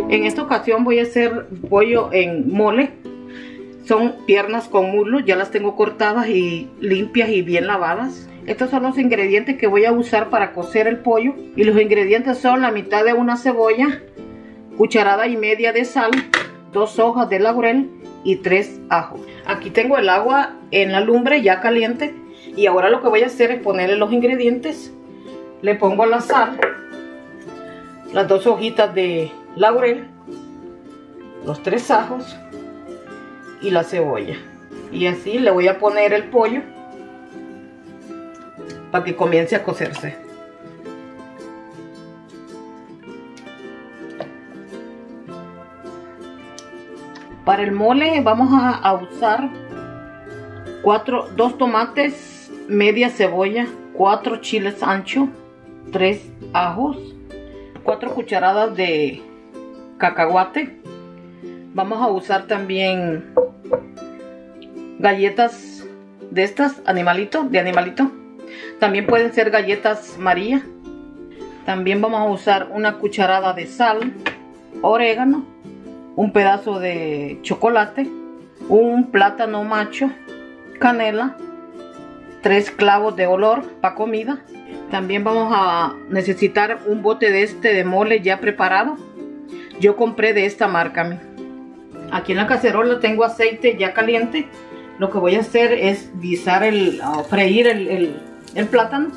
En esta ocasión voy a hacer pollo en mole. Son piernas con muslo, ya las tengo cortadas y limpias y bien lavadas. Estos son los ingredientes que voy a usar para cocer el pollo. Y los ingredientes son la mitad de una cebolla, cucharada y media de sal, 2 hojas de laurel y 3 ajos. Aquí tengo el agua en la lumbre ya caliente. Y ahora lo que voy a hacer es ponerle los ingredientes. Le pongo la sal, las 2 hojitas de laurel, los 3 ajos y la cebolla. Y así le voy a poner el pollo para que comience a cocerse. Para el mole vamos a usar 2 tomates, media cebolla, 4 chiles anchos, 3 ajos, 4 cucharadas de cacahuate. Vamos a usar también galletas de estas, de animalito. También pueden ser galletas María. También vamos a usar una cucharada de sal, orégano, un pedazo de chocolate, un plátano macho, canela, 3 clavos de olor para comida. También vamos a necesitar un bote de mole ya preparado. Yo compré de esta marca. Aquí en la cacerola tengo aceite ya caliente. Lo que voy a hacer es guisar freír el plátano.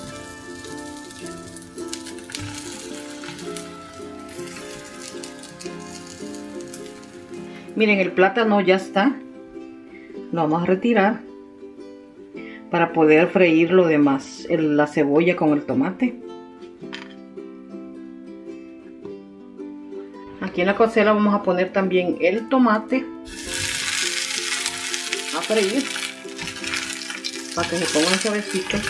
Miren, el plátano ya está. Lo vamos a retirar para poder freír lo demás, la cebolla con el tomate. Aquí en la cazuela vamos a poner también el tomate a freír para que se pongan suavecitos.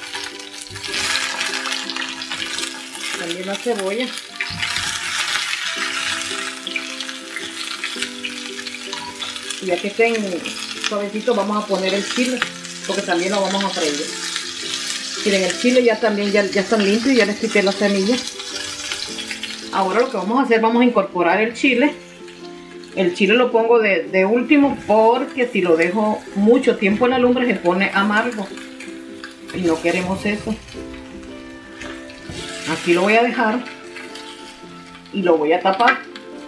También la cebolla. Y ya que estén suavecitos vamos a poner el chile, porque también lo vamos a freír. Miren, el chile ya están limpios, ya les quité las semillas. Ahora lo que vamos a hacer, vamos a incorporar el chile. El chile lo pongo de último porque si lo dejo mucho tiempo en la lumbre se pone amargo. Y no queremos eso. Aquí lo voy a dejar y lo voy a tapar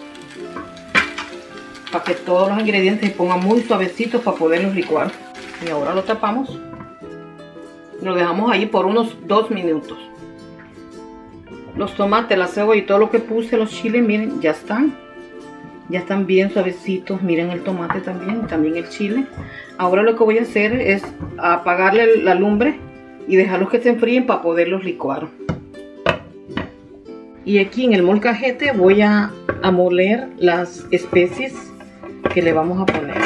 para que todos los ingredientes se pongan muy suavecitos para poderlos licuar. Y ahora lo tapamos. Lo dejamos ahí por unos 2 minutos. Los tomates, la cebolla y todo lo que puse, los chiles, miren, ya están bien suavecitos. Miren el tomate también el chile. Ahora lo que voy a hacer es apagarle la lumbre y dejarlos que se enfríen para poderlos licuar. Y aquí en el molcajete voy a moler las especies que le vamos a poner.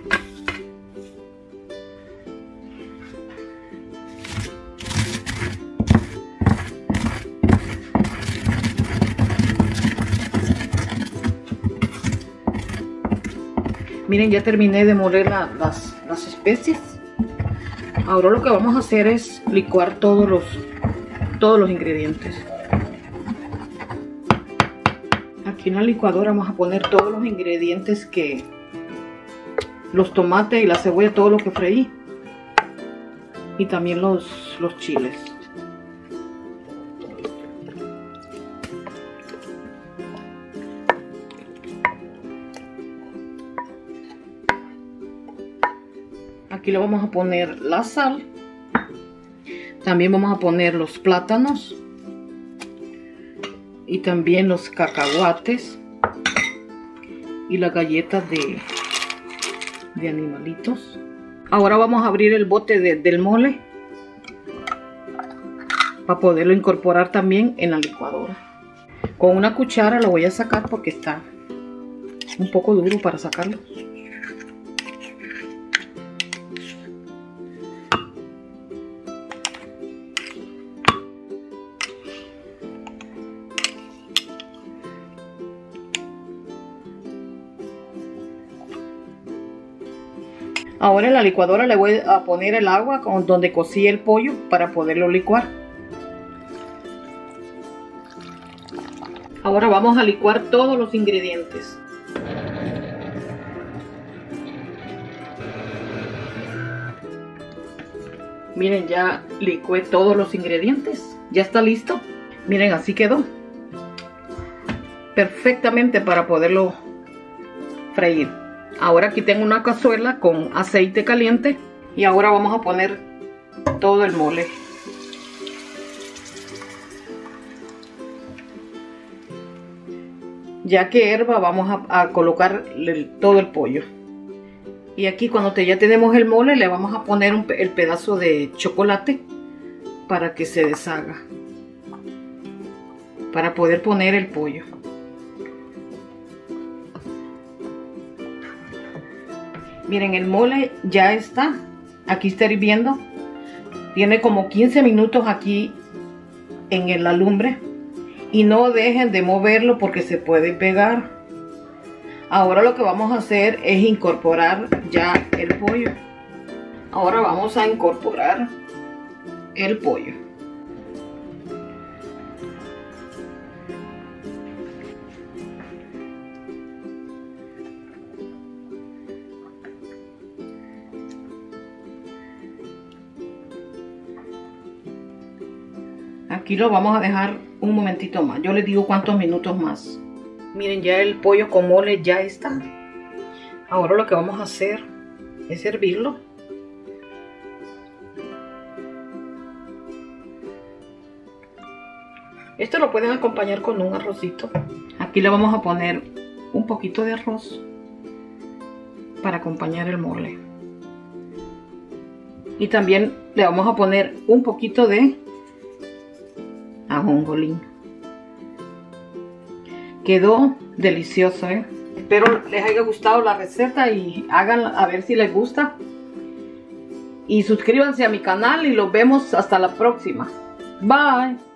Miren, ya terminé de moler las especies. Ahora lo que vamos a hacer es licuar todos los ingredientes. Aquí en la licuadora vamos a poner todos los ingredientes los tomates y la cebolla, todo lo que freí. Y también los chiles. Aquí le vamos a poner la sal. También vamos a poner los plátanos. Y también los cacahuates. Y las galletas de animalitos. Ahora vamos a abrir el bote del mole. Para poderlo incorporar también en la licuadora. Con una cuchara lo voy a sacar porque está un poco duro para sacarlo. Ahora en la licuadora le voy a poner el agua donde cocí el pollo para poderlo licuar. Ahora vamos a licuar todos los ingredientes. Miren, ya licué todos los ingredientes. Ya está listo. Miren, así quedó. Perfectamente para poderlo freír. Ahora aquí tengo una cazuela con aceite caliente. Y ahora vamos a poner todo el mole. Ya que hierva, vamos a colocar todo el pollo. Y aquí cuando ya tenemos el mole, le vamos a poner el pedazo de chocolate para que se deshaga. Para poder poner el pollo. Miren, el mole ya está. Aquí está hirviendo. Tiene como 15 minutos aquí en la lumbre. Y no dejen de moverlo porque se puede pegar. Ahora lo que vamos a hacer es incorporar ya el pollo. Ahora vamos a incorporar el pollo. Aquí lo vamos a dejar un momentito más. Yo les digo cuántos minutos más. Miren, ya el pollo con mole ya está. Ahora lo que vamos a hacer es servirlo. Esto lo pueden acompañar con un arrocito. Aquí le vamos a poner un poquito de arroz para acompañar el mole. Y también le vamos a poner un poquito de ajonjolí. Quedó delicioso, ¿eh? Espero les haya gustado la receta y háganla a ver si les gusta. Y suscríbanse a mi canal y los vemos hasta la próxima. Bye.